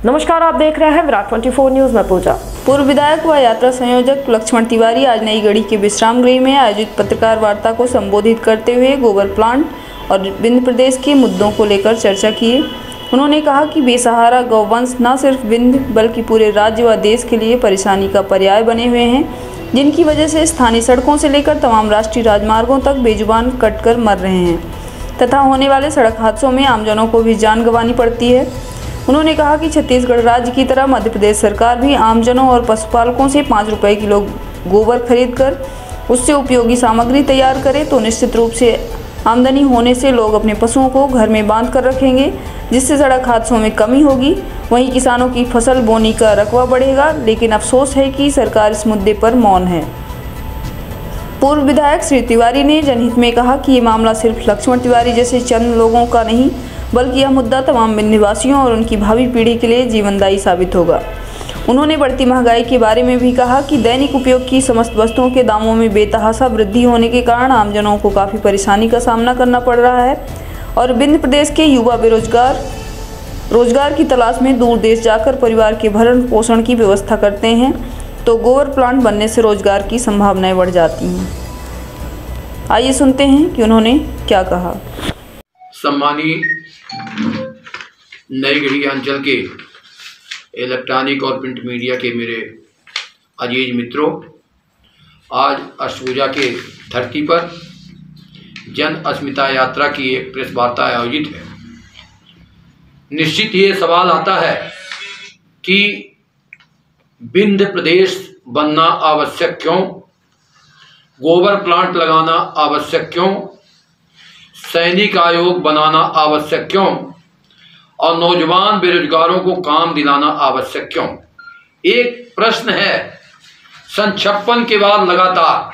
नमस्कार, आप देख रहे हैं विराट 24 न्यूज में पूजा। पूर्व विधायक व यात्रा संयोजक लक्ष्मण तिवारी आज नई गढ़ी के विश्राम गृह में आयोजित पत्रकार वार्ता को संबोधित करते हुए गोबर प्लांट और विंध्य प्रदेश के मुद्दों को लेकर चर्चा की। उन्होंने कहा कि बेसहारा गौवंश न सिर्फ विंध्य बल्कि पूरे राज्य व देश के लिए परेशानी का पर्याय बने हुए हैं, जिनकी वजह से स्थानीय सड़कों से लेकर तमाम राष्ट्रीय राजमार्गों तक बेजुबान कटकर मर रहे हैं तथा होने वाले सड़क हादसों में आमजनों को भी जान गंवानी पड़ती है। उन्होंने कहा कि छत्तीसगढ़ राज्य की तरह मध्य प्रदेश सरकार भी आमजनों और पशुपालकों से 5 रुपये किलो गोबर खरीदकर उससे उपयोगी सामग्री तैयार करे तो निश्चित रूप से आमदनी होने से लोग अपने पशुओं को घर में बांध कर रखेंगे, जिससे सड़क हादसों में कमी होगी। वहीं किसानों की फसल बोनी का रकबा बढ़ेगा, लेकिन अफसोस है कि सरकार इस मुद्दे पर मौन है। पूर्व विधायक श्री तिवारी ने जनहित में कहा कि ये मामला सिर्फ लक्ष्मण तिवारी जैसे चंद लोगों का नहीं, बल्कि यह मुद्दा तमाम विंध्यवासियों और उनकी भावी पीढ़ी के लिए जीवनदायी साबित होगा। उन्होंने बढ़ती महंगाई के बारे में भी कहा कि दैनिक उपयोग की समस्त वस्तुओं के दामों में बेतहाशा वृद्धि होने के कारण आमजनों को काफ़ी परेशानी का सामना करना पड़ रहा है और विंध्य प्रदेश के युवा बेरोजगार रोजगार की तलाश में दूर देश जाकर परिवार के भरण पोषण की व्यवस्था करते हैं, तो गोबर प्लांट बनने से रोजगार की संभावनाएं बढ़ जाती हैं। आइए सुनते हैं कि उन्होंने क्या कहा। सम्मानीय नई गढ़ी अंचल के इलेक्ट्रॉनिक और प्रिंट मीडिया के मेरे अजीज मित्रों, आज अष्टभुजा के धरती पर जन अस्मिता यात्रा की एक प्रेस वार्ता आयोजित है। निश्चित ये सवाल आता है कि विंध्य प्रदेश बनना आवश्यक क्यों, गोबर प्लांट लगाना आवश्यक क्यों, सैनिक आयोग बनाना आवश्यक क्यों और नौजवान बेरोजगारों को काम दिलाना आवश्यक क्यों। एक प्रश्न है। सन 56 के बाद लगातार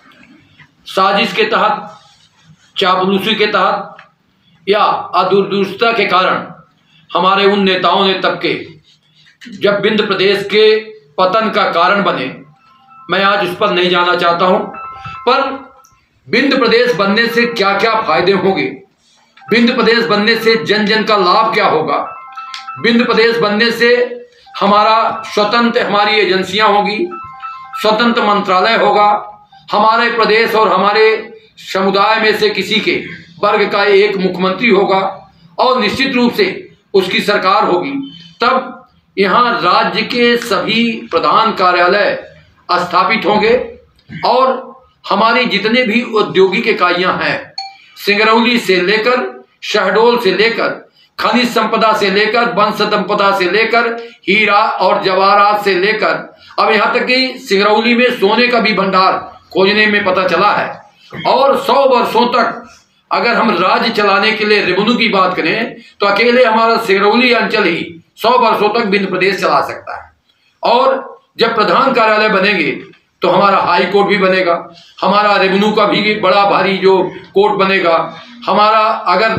साजिश के तहत, चापलूसी के तहत या अदूरदर्शिता के कारण हमारे उन नेताओं ने तब के जब विंध्य प्रदेश के पतन का कारण बने, मैं आज उस पर नहीं जाना चाहता हूं, पर विंध्य प्रदेश बनने से क्या क्या फायदे होंगे, विंध्य प्रदेश बनने से जन जन का लाभ क्या होगा, विंध्य प्रदेश बनने से हमारा स्वतंत्र हमारी एजेंसियां होगी, स्वतंत्र मंत्रालय होगा, हमारे प्रदेश और हमारे समुदाय में से किसी के वर्ग का एक मुख्यमंत्री होगा और निश्चित रूप से उसकी सरकार होगी। तब यहाँ राज्य के सभी प्रधान कार्यालय स्थापित होंगे और हमारी जितने भी औद्योगिक इकाइयां हैं, सिंगरौली से लेकर शहडोल से लेकर खनिज संपदा से लेकर वन संपदा से लेकर हीरा और जवाहरात से लेकर अब यहाँ तक कि सिंगरौली में सोने का भी भंडार खोजने में पता चला है। और 100 वर्षों तक अगर हम राज्य चलाने के लिए रेवेन्यू की बात करें तो अकेले हमारा सिंगरौली अंचल ही 100 वर्षों तक विंध्य प्रदेश चला सकता है। और जब प्रधान कार्यालय बनेंगे तो हमारा हाई कोर्ट भी बनेगा, हमारा रेवेन्यू का भी बड़ा भारी जो कोर्ट बनेगा, हमारा अगर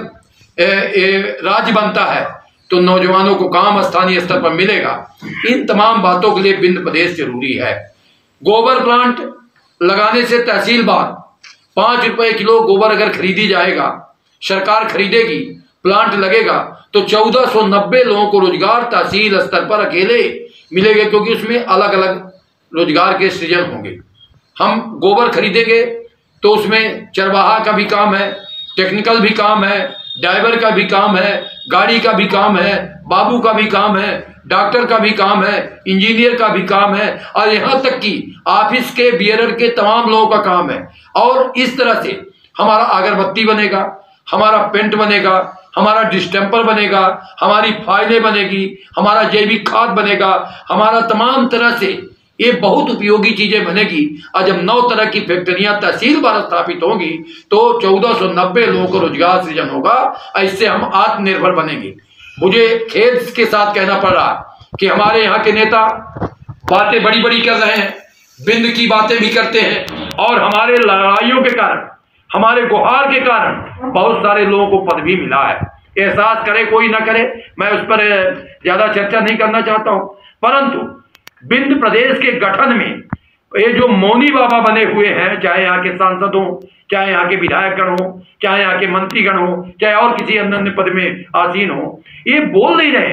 राज्य बनता है तो नौजवानों को काम स्थानीय स्तर पर मिलेगा। इन तमाम बातों के लिए विंध्य प्रदेश जरूरी है। गोबर प्लांट लगाने से तहसीलवार 5 रुपये किलो गोबर अगर खरीदी जाएगा, सरकार खरीदेगी, प्लांट लगेगा तो 1490 लोगों को रोजगार तहसील स्तर पर अकेले मिलेगा, क्योंकि उसमें अलग अलग रोजगार के सृजन होंगे। हम गोबर खरीदेंगे तो उसमें चरवाहा का भी काम है, टेक्निकल भी काम है, ड्राइवर का भी काम है, गाड़ी का भी काम है, बाबू का भी काम है, डॉक्टर का भी काम है, इंजीनियर का भी काम है और यहाँ तक कि ऑफिस के बियरर के तमाम लोगों का काम है। और इस तरह से हमारा अगरबत्ती बनेगा, हमारा पेंट बनेगा, हमारा डिस्टेंपर बनेगा, हमारी फाइलें बनेगी, हमारा जैविक खाद बनेगा, हमारा तमाम तरह से ये बहुत उपयोगी चीजें बनेगी। और जब 9 तरह की फैक्ट्रियां तहसील पर स्थापित होंगी तो 1490 लोगों को रोजगार सृजन होगा। इससे हम आत्मनिर्भर बनेंगे। मुझे खेद के साथ कहना पड़ रहा कि हमारे यहाँ के नेता बातें बड़ी बड़ी कर रहे हैं, विंध्य की बातें भी करते हैं और हमारे लड़ाइयों के कारण, हमारे गुहार के कारण बहुत सारे लोगों को पद भी मिला है। एहसास करे कोई ना करे, मैं उस पर ज्यादा चर्चा नहीं करना चाहता हूं, परंतु विंध्य प्रदेश के गठन में ये जो मौनी बाबा बने हुए हैं, चाहे यहाँ के सांसद हो, चाहे यहाँ के विधायकगण हो, चाहे यहाँ के मंत्रीगण हो, चाहे और किसी अन्य पद में आसीन हो, ये बोल नहीं रहे हैं।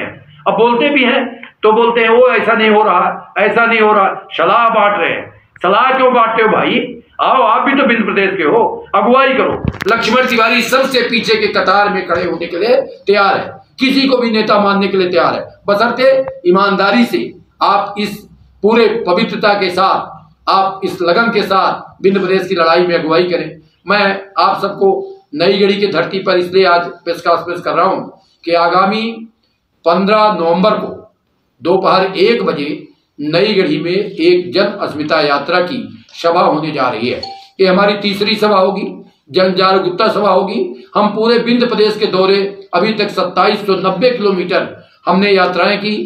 अब बोलते भी हैं तो बोलते हैं वो ऐसा नहीं हो रहा, ऐसा नहीं हो रहा, सलाह बांट रहे हैं। सलाह क्यों बांटते हो भाई? आओ, आप भी तो विंध्य प्रदेश के हो, अगुवाई करो। लक्ष्मण तिवारी सबसे पीछे के कतार में खड़े होने के लिए तैयार है, किसी को भी नेता मानने के लिए तैयार है, बशर्ते ईमानदारी से आप इस पूरे पवित्रता के साथ, आप इस लगन के साथ विंध्य प्रदेश की लड़ाई में अगुवाई करें। मैं आप सबको नई गढ़ी की धरती पर इसलिए आज प्रेस कॉन्फ्रेंस कर रहा हूं कि आगामी 15 नवंबर को दोपहर 1 बजे नई गढ़ी में एक जन अस्मिता यात्रा की सभा होने जा रही है। ये हमारी तीसरी सभा होगी, जन जागरूकता सभा होगी। हम पूरे विंध्य प्रदेश के दौरे अभी तक 2790 किलोमीटर हमने यात्राएं की,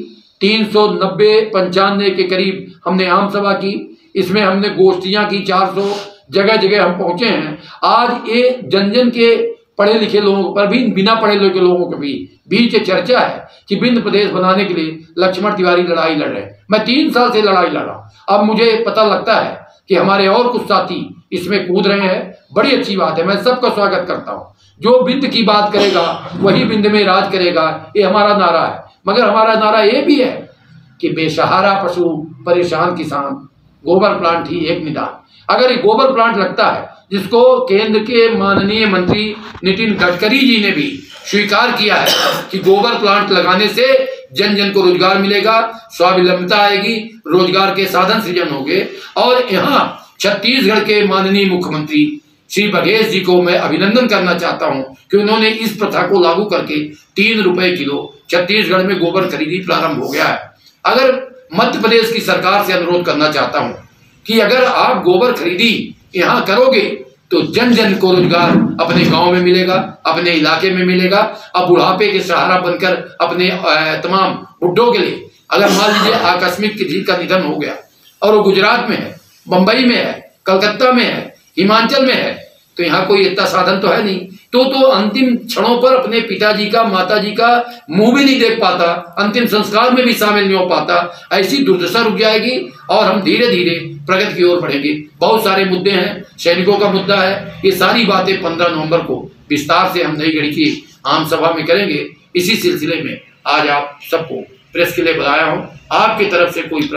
390-95 के करीब हमने आम सभा की, इसमें हमने गोष्ठियां की, 400 जगह जगह हम पहुंचे हैं। आज ये जन जन के पढ़े लिखे लोगों पर भी, बिना पढ़े लिखे लोगों के भी बीच चर्चा है कि विंध्य प्रदेश बनाने के लिए लक्ष्मण तिवारी लड़ाई लड़ रहे हैं। मैं 3 साल से लड़ाई लड़ रहा हूं। अब मुझे पता लगता है कि हमारे और कुछ साथी इसमें कूद रहे हैं। बड़ी अच्छी बात है, मैं सबका स्वागत करता हूं। जो विंध्य की बात करेगा वही विंध्य में राज करेगा, ये हमारा नारा है। मगर हमारा नारा ये भी है कि बेसहारा पशु, परेशान किसान, गोबर प्लांट ही एक निदान। अगर ये गोबर प्लांट लगता है, जिसको केंद्र के माननीय मंत्री नितिन गडकरी जी ने भी स्वीकार किया है कि गोबर प्लांट लगाने से जन जन को रोजगार मिलेगा, स्वावलंबता आएगी, रोजगार के साधन सृजन होंगे। और यहाँ छत्तीसगढ़ के माननीय मुख्यमंत्री श्री बघेल जी को मैं अभिनंदन करना चाहता हूँ कि उन्होंने इस प्रथा को लागू करके 3 रुपए किलो छत्तीसगढ़ में गोबर खरीदी प्रारंभ हो गया है। अगर मध्य प्रदेश की सरकार से अनुरोध करना चाहता हूँ कि अगर आप गोबर खरीदी यहाँ करोगे तो जन जन को रोजगार अपने गांव में मिलेगा, अपने इलाके में मिलेगा। अब बुढ़ापे के सहारा बनकर अपने तमाम बुड्ढों के लिए, अगर मान लीजिए आकस्मिक किसी का निधन हो गया और वो गुजरात में है, बंबई में है, कलकत्ता में है, हिमाचल में है, तो यहाँ कोई इतना साधन तो है नहीं, तो अंतिम क्षणों पर अपने पिताजी का, माताजी का मुंह भी नहीं देख पाता, अंतिम संस्कार में भी शामिल नहीं हो पाता। ऐसी दुर्दशा रुक जाएगी और हम धीरे धीरे प्रगति की ओर बढ़ेंगे। बहुत सारे मुद्दे हैं, सैनिकों का मुद्दा है, ये सारी बातें 15 नवंबर को विस्तार से हम नई गढ़ी की आम सभा में करेंगे। इसी सिलसिले में आज आप सबको प्रेस के लिए बुलाया हूँ। आपकी तरफ से कोई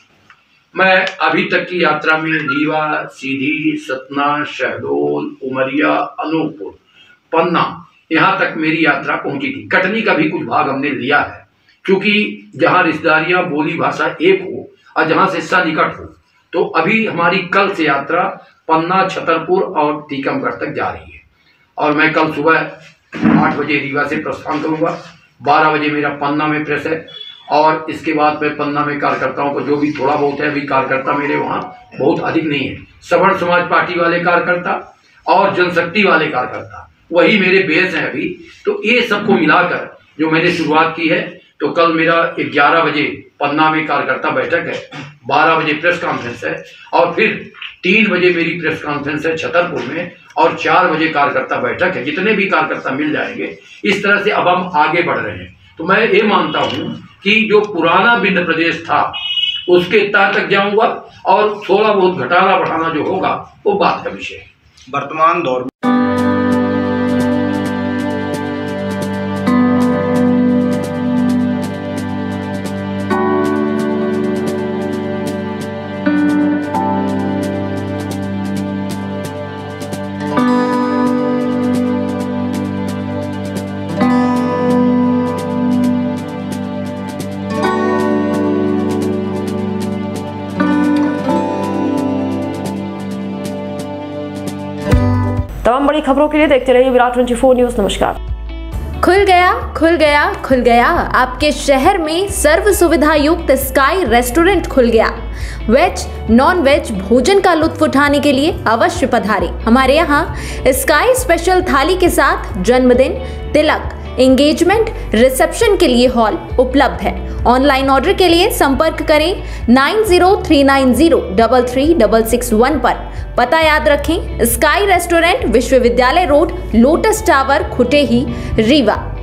मैं अभी तक की यात्रा में रीवा, सीधी, सतना, शहडोल, उमरिया, अनूपपुर, पन्ना, यहाँ तक मेरी यात्रा पहुंची थी। कटनी का भी कुछ भाग हमने लिया है, क्योंकि जहाँ रिश्तेदारियाँ, बोली भाषा एक हो और जहाँ से सन्निकट हो। तो अभी हमारी कल से यात्रा पन्ना, छतरपुर और टीकमगढ़ तक जा रही है। और मैं कल सुबह 8 बजे रीवा से प्रस्थान करूँगा, 12 बजे मेरा पन्ना में प्रेस है और इसके बाद मैं पन्ना में कार्यकर्ताओं को, जो भी थोड़ा बहुत है, अभी कार्यकर्ता मेरे वहाँ बहुत अधिक नहीं है, सवर्ण समाज पार्टी वाले कार्यकर्ता और जनशक्ति वाले कार्यकर्ता, वही मेरे बेस हैं अभी। तो ये सबको मिलाकर जो मैंने शुरुआत की है, तो कल मेरा 11 बजे पन्ना में कार्यकर्ता बैठक है, 12 बजे प्रेस कॉन्फ्रेंस है और फिर 3 बजे मेरी प्रेस कॉन्फ्रेंस है छतरपुर में और 4 बजे कार्यकर्ता बैठक है। जितने भी कार्यकर्ता मिल जाएंगे, इस तरह से अब हम आगे बढ़ रहे हैं। तो मैं ये मानता हूँ कि जो पुराना विंध्य प्रदेश था उसके तह तक जाऊंगा और थोड़ा बहुत घटाना बढ़ाना जो होगा वो बात का विषय है। वर्तमान दौर में तमाम बड़ी खबरों के लिए देखते रहिए विराट 24 न्यूज। नमस्कार। खुल गया आपके शहर में सर्व सुविधा युक्त स्काई रेस्टोरेंट खुल गया। वेज नॉन वेज भोजन का लुत्फ उठाने के लिए अवश्य पधारें। हमारे यहाँ स्काई स्पेशल थाली के साथ जन्मदिन, तिलक, एंगेजमेंट, रिसेप्शन के लिए हॉल उपलब्ध है। ऑनलाइन ऑर्डर के लिए संपर्क करें 9039033661 पर। पता याद रखें, sky restaurant, Vishwavidyalaya road, lotus tower, Khutehi, Rewa.